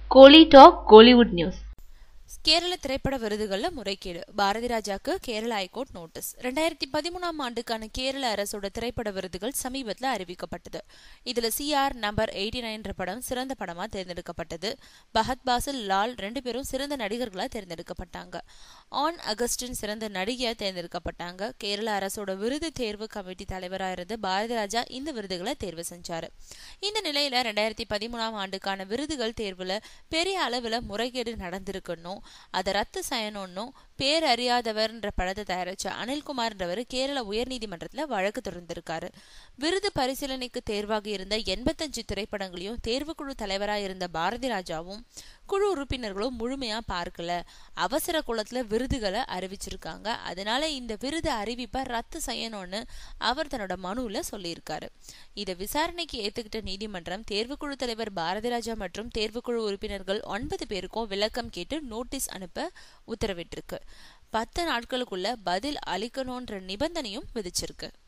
கோலி talk Kollywood news. கேரள திரைப்பட விருதுகள்ல முறைகேடு, பாரதி ராஜாக்கு கேரள ஹைகோர்ட் நோட்டீஸ். 2013 ஆண்டுக்கான கேரள அரசோட திரைப்பட விருதுகள் சமீபத்தில் அறிவிக்கப்பட்டது. இதுல CR நம்பர் 89 படம் சிறந்த படமா தேர்ந்தெடுக்கப்பட்டது. பஹத் பாசில், லால் 2 பேரும் சிறந்த நடிகர்களா தேர்ந்தெடுக்கப்பட்டாங்க. ஆன் அகஸ்டின் சிறந்த நடிகையா தேர்ந்தெடுக்கப்பட்டாங்க. கேரள அரசோட விருது தேர்வு கமிட்டி தலைவராக இருந்து பாரதி ராஜா இந்த விருதுகளை தேர்வு செஞ்சாரு. இந்த நிலையில 2013 ஆண்டுக்கான விருதுகள் தேர்வுல பெரிய அளவுல முறைகேடு நடந்திருக்கணும், அதை ரத்து செய்யணும்னும் பேரறியாதவர்ன்ற படத்தை தயாரிச்ச அனில்குமார்ன்றவர் கேரள உயர்நீதிமன்றத்துல வழக்கு தொடர்ந்திருக்காரு. விருது பரிசீலனைக்கு தேர்வாக இருந்த 85 திரைப்படங்களையும் தேர்வுக்குழு தலைவராக இருந்த பாரதி ராஜாவும் குழு உறுப்பினர்களும் முழுமையா பார்க்கல, அவசர குலத்துல விருதுகளை அறிவிச்சிருக்காங்க. அதனால இந்த விருது அறிவிப்பை ரத்து செய்யணும்னு அவர் தன்னோட மனுல சொல்லியிருக்காரு. இதை விசாரணைக்கு ஏத்துக்கிட்ட நீதிமன்றம் தேர்வுக்குழு தலைவர் பாரதி ராஜா மற்றும் தேர்வுக்குழு உறுப்பினர்கள் 9 பேருக்கும் விளக்கம் கேட்டு நோட்டீஸ் அனுப்ப உத்தரவிட்டிருக்கு. 10 நாட்களுக்குள்ள பதில் அளிக்கணும்ன்ற நிபந்தனையும் விதிச்சிருக்கு.